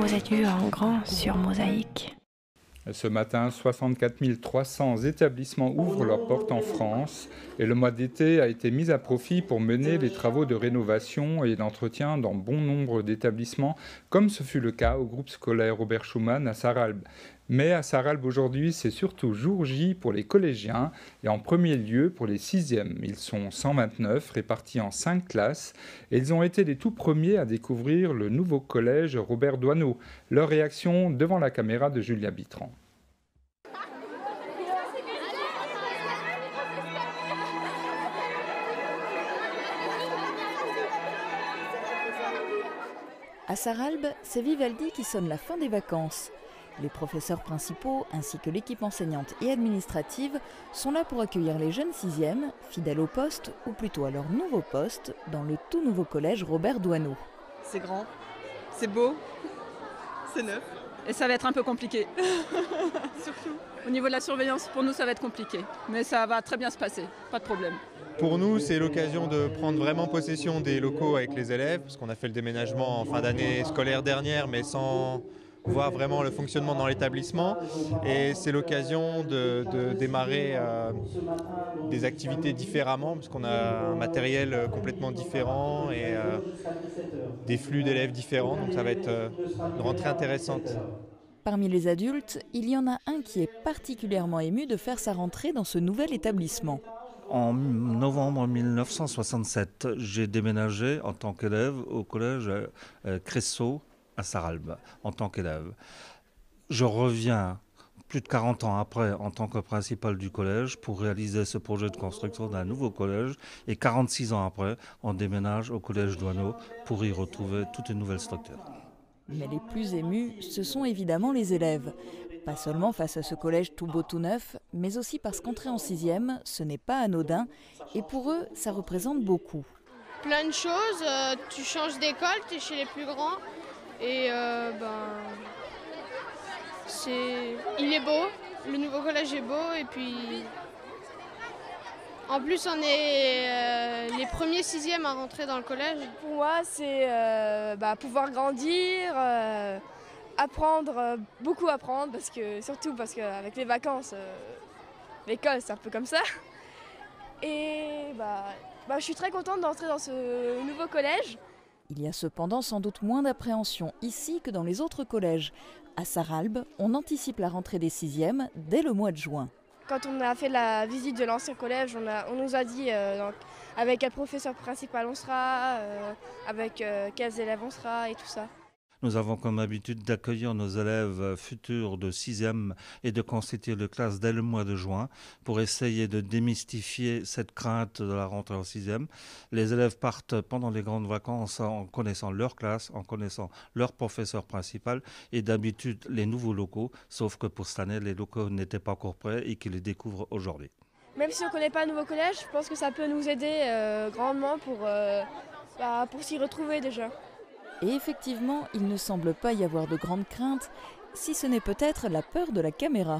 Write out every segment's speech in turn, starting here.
Gros adieux en grand sur Mosaïque. Ce matin, 64 300 établissements ouvrent leurs portes en France et le mois d'été a été mis à profit pour mener les travaux de rénovation et d'entretien dans bon nombre d'établissements, comme ce fut le cas au groupe scolaire Robert Schuman à Sarralbe. Mais à Sarralbe aujourd'hui, c'est surtout jour J pour les collégiens et en premier lieu pour les 6e. Ils sont 129 répartis en 5 classes et ils ont été les tout premiers à découvrir le nouveau collège Robert Doisneau. Leur réaction devant la caméra de Julia Bitran. À Sarralbe, c'est Vivaldi qui sonne la fin des vacances. Les professeurs principaux ainsi que l'équipe enseignante et administrative sont là pour accueillir les jeunes 6e, fidèles au poste ou plutôt à leur nouveau poste dans le tout nouveau collège Robert Doisneau. C'est grand, c'est beau, c'est neuf. Et ça va être un peu compliqué, surtout. Au niveau de la surveillance, pour nous, ça va être compliqué. Mais ça va très bien se passer, pas de problème. Pour nous, c'est l'occasion de prendre vraiment possession des locaux avec les élèves, parce qu'on a fait le déménagement en fin d'année scolaire dernière, mais sans voir vraiment le fonctionnement dans l'établissement. Et c'est l'occasion de démarrer des activités différemment, parce qu'on a un matériel complètement différent et des flux d'élèves différents, donc ça va être une rentrée intéressante. Parmi les adultes, il y en a un qui est particulièrement ému de faire sa rentrée dans ce nouvel établissement. En novembre 1967, j'ai déménagé en tant qu'élève au collège Cressot à Sarralbe, en tant qu'élève. Je reviens plus de 40 ans après en tant que principal du collège pour réaliser ce projet de construction d'un nouveau collège. Et 46 ans après, on déménage au collège Doisneau pour y retrouver toute une nouvelle structure. Mais les plus émus, ce sont évidemment les élèves. Pas seulement face à ce collège tout beau tout neuf, mais aussi parce qu'entrer en 6e, ce n'est pas anodin. Et pour eux, ça représente beaucoup. Plein de choses, tu changes d'école, tu es chez les plus grands. Et il est beau, le nouveau collège est beau. Et puis, en plus, on est les premiers 6e à rentrer dans le collège. Pour moi, c'est pouvoir grandir. Apprendre, beaucoup apprendre, surtout parce qu'avec les vacances, l'école c'est un peu comme ça. Et je suis très contente d'entrer dans ce nouveau collège. Il y a cependant sans doute moins d'appréhension ici que dans les autres collèges. À Sarralbe, on anticipe la rentrée des 6e dès le mois de juin. Quand on a fait la visite de l'ancien collège, on nous a dit avec quel professeur principal on sera, avec quels élèves on sera et tout ça. Nous avons comme habitude d'accueillir nos élèves futurs de 6e et de constituer les classes dès le mois de juin pour essayer de démystifier cette crainte de la rentrée en 6e. Les élèves partent pendant les grandes vacances en connaissant leur classe, en connaissant leur professeur principal et d'habitude les nouveaux locaux, sauf que pour cette année, les locaux n'étaient pas encore prêts et qu'ils les découvrent aujourd'hui. Même si on ne connaît pas le nouveau collège, je pense que ça peut nous aider grandement pour s'y retrouver déjà. Et effectivement, il ne semble pas y avoir de grandes craintes, si ce n'est peut-être la peur de la caméra.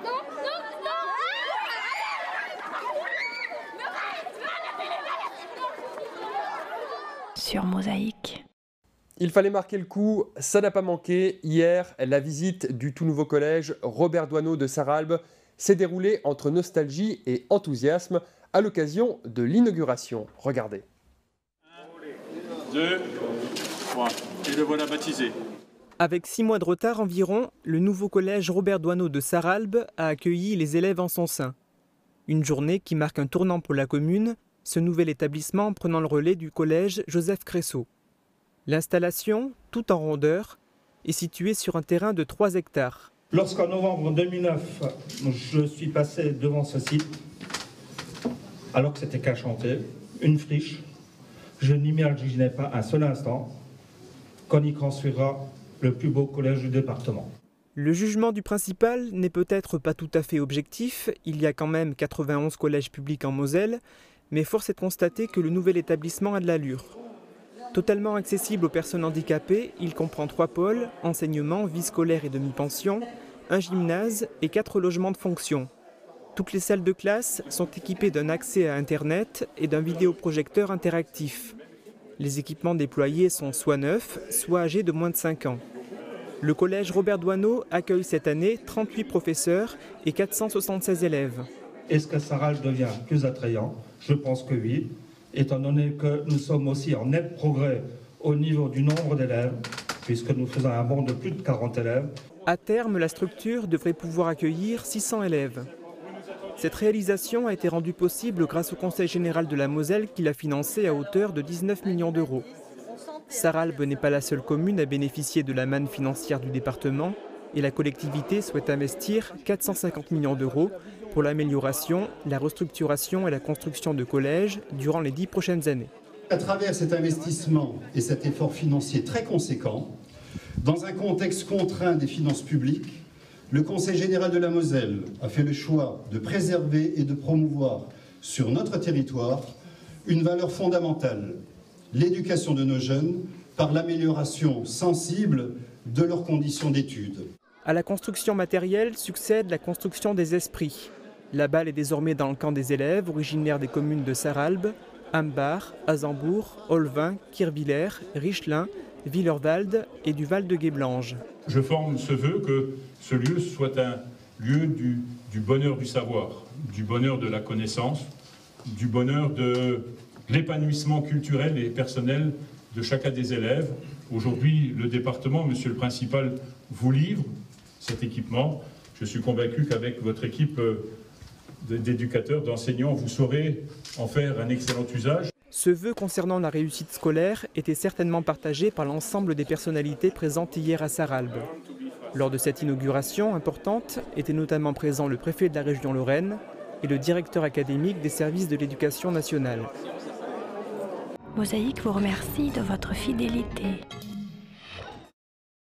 Sur Mosaïque. Il fallait marquer le coup, ça n'a pas manqué. Hier, la visite du tout nouveau collège Robert Doisneau de Sarralbe s'est déroulée entre nostalgie et enthousiasme à l'occasion de l'inauguration. Regardez. 1, 2, 3. Et le voilà baptisé. Avec 6 mois de retard environ, le nouveau collège Robert Doisneau de Sarralbe a accueilli les élèves en son sein. Une journée qui marque un tournant pour la commune, ce nouvel établissement prenant le relais du collège Joseph Cressot. L'installation, tout en rondeur, est située sur un terrain de 3 hectares. Lorsqu'en novembre 2009, je suis passé devant ce site, alors que c'était qu'un chantier, une friche, je n'imaginais pas un seul instant qu'on y construira le plus beau collège du département. Le jugement du principal n'est peut-être pas tout à fait objectif, il y a quand même 91 collèges publics en Moselle, mais force est de constater que le nouvel établissement a de l'allure. Totalement accessible aux personnes handicapées, il comprend 3 pôles, enseignement, vie scolaire et demi-pension, un gymnase et 4 logements de fonction. Toutes les salles de classe sont équipées d'un accès à Internet et d'un vidéoprojecteur interactif. Les équipements déployés sont soit neufs, soit âgés de moins de 5 ans. Le collège Robert Doisneau accueille cette année 38 professeurs et 476 élèves. Est-ce que Sarralbe devient plus attrayant? Je pense que oui, étant donné que nous sommes aussi en net progrès au niveau du nombre d'élèves, puisque nous faisons un bond de plus de 40 élèves. À terme, la structure devrait pouvoir accueillir 600 élèves. Cette réalisation a été rendue possible grâce au Conseil général de la Moselle qui l'a financée à hauteur de 19 millions d'euros. Sarralbe n'est pas la seule commune à bénéficier de la manne financière du département et la collectivité souhaite investir 450 millions d'euros pour l'amélioration, la restructuration et la construction de collèges durant les 10 prochaines années. À travers cet investissement et cet effort financier très conséquent, dans un contexte contraint des finances publiques, le Conseil général de la Moselle a fait le choix de préserver et de promouvoir sur notre territoire une valeur fondamentale, l'éducation de nos jeunes par l'amélioration sensible de leurs conditions d'études. À la construction matérielle succède la construction des esprits. La balle est désormais dans le camp des élèves originaires des communes de Sarralbe, Ambach, Azembourg, Olvin, Kirvillers, Richelin, Villerwald et du Val-de-Guéblange. Je forme ce vœu que ce lieu soit un lieu du bonheur du savoir, du bonheur de la connaissance, du bonheur de l'épanouissement culturel et personnel de chacun des élèves. Aujourd'hui, le département, monsieur le principal, vous livre cet équipement. Je suis convaincu qu'avec votre équipe d'éducateurs, d'enseignants, vous saurez en faire un excellent usage. Ce vœu concernant la réussite scolaire était certainement partagé par l'ensemble des personnalités présentes hier à Sarralbe. Lors de cette inauguration importante, étaient notamment présents le préfet de la région Lorraine et le directeur académique des services de l'éducation nationale. Mosaïque vous remercie de votre fidélité.